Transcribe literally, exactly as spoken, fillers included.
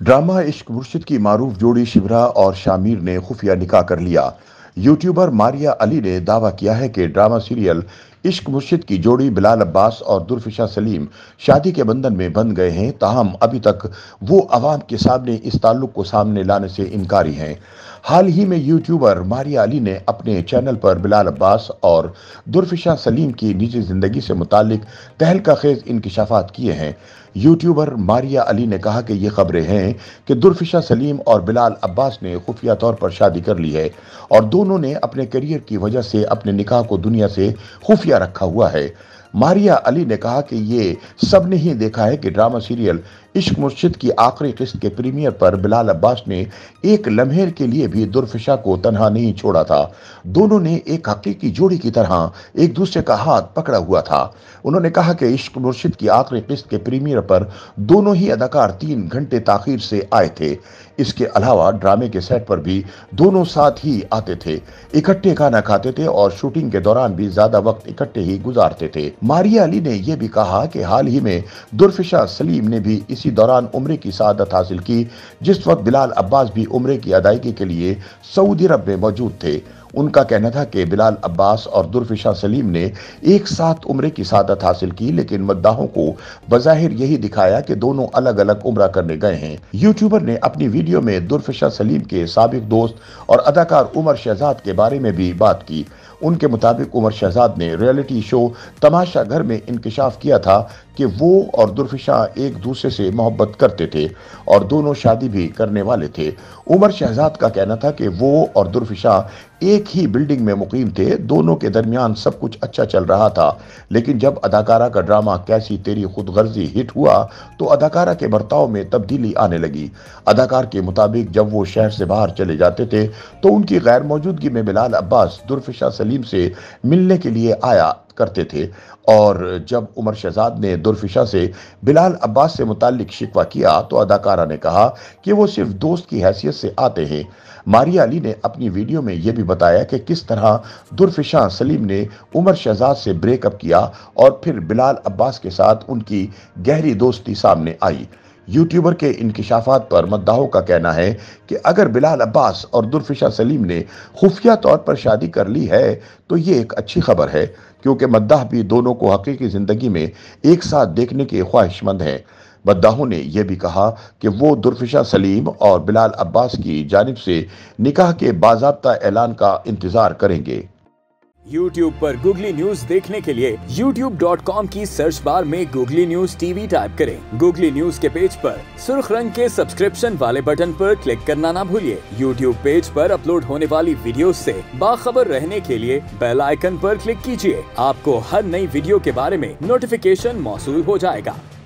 Drama इश्क मुर्शिद की मारूफ जोड़ी शिवरा और शामिर ने खुफिया निकाह कर लिया। यूट्यूबर मारिया अली ने दावा किया है कि ड्रामा सीरियल इश्क मुर्शिद की जोड़ी बिलाल अब्बास और दुर्फिशा सलीम शादी के बंधन में बंध गए हैं, ताहम अभी तक वो अवाम के सामने इस ताल्लुक को सामने लाने से इनकारी हैं। हाल ही में यूट्यूबर मारिया अली ने अपने चैनल पर बिलाल अब्बास और दुर्फिशा सलीम की निजी जिंदगी से मुतालिक तहलका-खेज इंकिशाफात किए हैं। यूट्यूबर मारिया अली ने कहा कि ये खबरें हैं कि दुर्फिशा सलीम और बिलाल अब्बास ने खुफिया तौर पर शादी कर ली है और दोनों ने अपने करियर की वजह से अपने निकाह को दुनिया से खुफिया रखा हुआ है। मारिया अली ने कहा कि ये सब ने ही देखा है कि ड्रामा सीरियल इश्क मुर्शिद की आखिरी किस्त के प्रीमियर पर बिलाल अब्बास ने एक लम्हे के लिए भी दुर्फिशा को तन्हा नहीं छोड़ा था। दोनों ने एक हकीकी जोड़ी की तरह एक दूसरे का हाथ पकड़ा हुआ था। उन्होंने कहा कि इश्क मुर्शिद की आखिरी किस्त के प्रीमियर पर दोनों ही अदाकार तीन घंटे ताखीर से आए थे। इसके अलावा ड्रामे के सेट पर भी दोनों साथ ही आते थे, इकट्ठे खाना खाते थे और शूटिंग के दौरान भी ज्यादा वक्त इकट्ठे ही गुजारते थे। मारिया अली ने यह भी कहा कि हाल ही में दुर्फिशा सलीम ने भी इसी दौरान उम्रे की सआदत हासिल की, जिस वक्त बिलाल अब्बास भी उम्रे की अदायगी के लिए सऊदी अरब में मौजूद थे। उनका कहना था कि बिलाल अब्बास और दुर्फिशा सलीम ने एक साथ उम्रे की सआदत हासिल की, लेकिन मद्दाहों को बज़ाहिर यही दिखाया कि दोनों अलग अलग उम्रा करने गए हैं। यूट्यूबर ने अपनी वीडियो में दुर्फिशा सलीम के साबिक दोस्त और अदाकार उमर शहजाद के बारे में भी बात की। उनके मुताबिक उमर शहजाद ने रियलिटी शो तमाशा घर में इंकिशाफ किया था कि वो और दुर्फिशा एक दूसरे से मोहब्बत करते थे और दोनों शादी भी करने वाले थे। उमर शहजाद का कहना था कि वो और दुर्फिशा एक ही बिल्डिंग में मुकीम थे, दोनों के दरमियान सब कुछ अच्छा चल रहा था, लेकिन जब अदाकारा का ड्रामा कैसी तेरी खुदगर्जी हिट हुआ तो अदाकारा के बर्ताव में तब्दीली आने लगी। अदाकार के मुताबिक जब वो शहर से बाहर चले जाते थे तो उनकी गैर मौजूदगी में बिलाल अब्बास दुर्फिशा सलीम से मिलने के लिए आया करते थे और जब उमर शहजाद ने दुर्फिशा से बिलाल अब्बास से मुतालिक शिकवा किया तो अदाकारा ने कहा कि वो सिर्फ दोस्त की हैसियत से आते हैं। मारिया अली ने अपनी वीडियो में यह भी बताया कि किस तरह दुर्फिशा सलीम ने उमर शहजाद से ब्रेकअप किया और फिर बिलाल अब्बास के साथ उनकी गहरी दोस्ती सामने आई। यूट्यूबर के इंकिशाफात पर मद्दाहों का कहना है कि अगर बिलाल अब्बास और दुर्फिशा सलीम ने खुफिया तौर पर शादी कर ली है तो ये एक अच्छी खबर है, क्योंकि मद्दाह भी दोनों को हकीकी जिंदगी में एक साथ देखने के ख्वाहिशमंद हैं। मद्दाहों ने यह भी कहा कि वो दुर्फिशा सलीम और बिलाल अब्बास की जानिब से निकाह के बाज़ाब्ता ऐलान का इंतजार करेंगे। YouTube पर गूगली न्यूज देखने के लिए यूट्यूब डॉट कॉम की सर्च बार में गूगली न्यूज टीवी टाइप करें। गूगली न्यूज के पेज पर सुर्ख रंग के सब्सक्रिप्शन वाले बटन पर क्लिक करना ना भूलिए। YouTube पेज पर अपलोड होने वाली वीडियोस से बाखबर रहने के लिए बेल आइकन पर क्लिक कीजिए। आपको हर नई वीडियो के बारे में नोटिफिकेशन मौसूल हो जाएगा।